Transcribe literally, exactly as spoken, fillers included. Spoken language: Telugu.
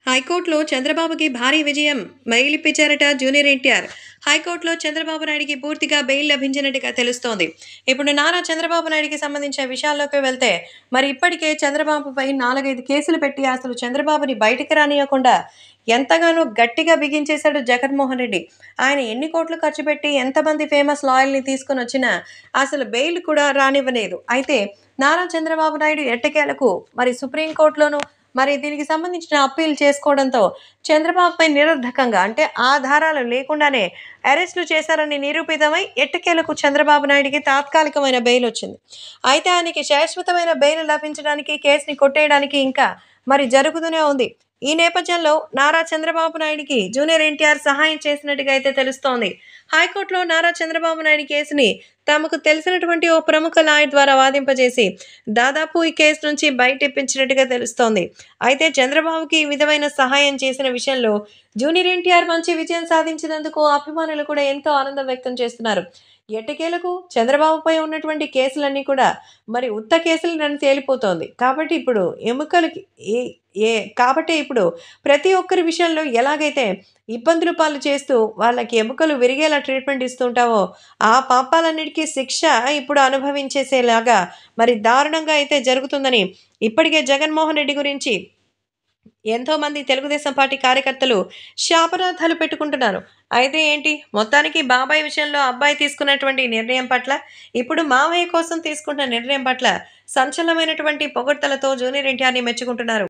హైకోర్టులో చంద్రబాబుకి భారీ విజయం. బెయిల్ ఇప్పించారట జూనియర్ ఎన్టీఆర్. హైకోర్టులో చంద్రబాబు నాయుడికి పూర్తిగా బెయిల్ లభించినట్టుగా తెలుస్తోంది. ఇప్పుడు నారా చంద్రబాబు నాయుడికి సంబంధించిన విషయాల్లోకి వెళ్తే, మరి ఇప్పటికే చంద్రబాబుపై నాలుగైదు కేసులు పెట్టి అసలు చంద్రబాబుని బయటికి రానియకుండా ఎంతగానో గట్టిగా బిగించేశాడు జగన్మోహన్ రెడ్డి. ఆయన ఎన్ని కోట్లు ఖర్చు పెట్టి ఎంతమంది ఫేమస్ లాయర్‌ని తీసుకొని వచ్చినా అసలు బెయిల్ కూడా రానివ్వలేదు. అయితే నారా చంద్రబాబు నాయుడు ఎట్టకేలకు మరి సుప్రీం కోర్టులోనూ మరి దీనికి సంబంధించిన అప్పీల్ చేసుకోవడంతో చంద్రబాబుపై నిరర్ధకంగా అంటే ఆధారాలు లేకుండానే అరెస్టులు చేశారని నిరూపితమై ఎట్టకేలకు చంద్రబాబు నాయుడికి తాత్కాలికమైన బెయిల్ వచ్చింది. అయితే ఆయనకి శాశ్వతమైన బెయిల్ లభించడానికి కేసుని కొట్టేయడానికి ఇంకా మరి జరుగుతూనే ఉంది. ఈ నేపథ్యంలో నారా చంద్రబాబు నాయుడికి జూనియర్ ఎన్టీఆర్ సహాయం చేసినట్టుగా అయితే తెలుస్తోంది. హైకోర్టులో నారా చంద్రబాబు నాయుడు కేసుని తమకు తెలిసినటువంటి ఓ ప్రముఖ లాయర్ ద్వారా వాదింపజేసి దాదాపు ఈ కేసు నుంచి బయటెప్పించినట్టుగా తెలుస్తోంది. అయితే చంద్రబాబుకి ఈ విధమైన సహాయం చేసిన విషయంలో జూనియర్ ఎన్టీఆర్ మంచి విజయం సాధించినందుకు అభిమానులు కూడా ఎంతో ఆనందం వ్యక్తం చేస్తున్నారు. ఎట్టకేలకు చంద్రబాబుపై ఉన్నటువంటి కేసులన్నీ కూడా మరి ఉత్త కేసులని తేలిపోతోంది. కాబట్టి ఇప్పుడు ఎముకలకి ఏ ఏ కాబట్టి ఇప్పుడు ప్రతి ఒక్కరి విషయంలో ఎలాగైతే ఇబ్బందులు పాలు చేస్తూ వాళ్ళకి ఎముకలు విరిగేలా ట్రీట్మెంట్ ఇస్తుంటావో, ఆ పాపాలన్నిటికీ శిక్ష ఇప్పుడు అనుభవించేసేలాగా మరి దారుణంగా అయితే జరుగుతుందని ఇప్పటికే జగన్మోహన్ రెడ్డి గురించి ఎంతోమంది తెలుగుదేశం పార్టీ కార్యకర్తలు శాపనార్థాలు పెట్టుకుంటున్నారు. అయితే ఏంటి, మొత్తానికి బాబాయ్ విషయంలో అబ్బాయి తీసుకున్నటువంటి నిర్ణయం పట్ల, ఇప్పుడు మామయ్య కోసం తీసుకుంటున్న నిర్ణయం పట్ల సంచలనమైనటువంటి పొగడ్తలతో జూనియర్ ఎన్టీఆర్‌ని మెచ్చుకుంటున్నారు.